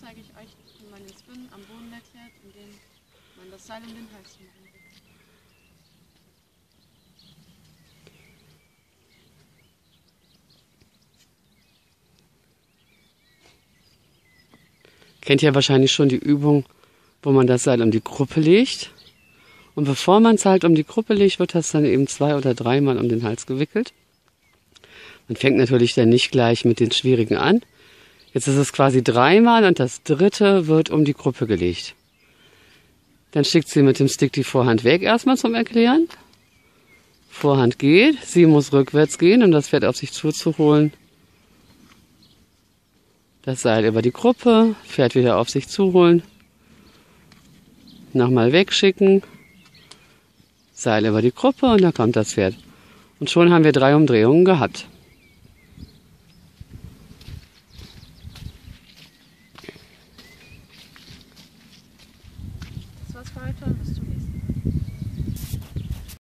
zeige ich euch, wie man den Spin am Boden erklärt, indem man das Seil um den Hals machen will. Kennt ihr wahrscheinlich schon die Übung, wo man das Seil um die Gruppe legt. Und bevor man es halt um die Gruppe legt, wird das dann eben 2 oder 3 Mal um den Hals gewickelt. Man fängt natürlich dann nicht gleich mit den schwierigen an. Jetzt ist es quasi 3 Mal und das 3. wird um die Gruppe gelegt. Dann schickt sie mit dem Stick die Vorhand weg, erstmal zum Erklären. Vorhand geht, sie muss rückwärts gehen, um das Pferd auf sich zuzuholen. Das Seil über die Gruppe, Pferd wieder auf sich zuholen. Nochmal wegschicken. Seil über die Gruppe und dann kommt das Pferd. Und schon haben wir 3 Umdrehungen gehabt. Das war's für heute und bis zum nächsten Mal.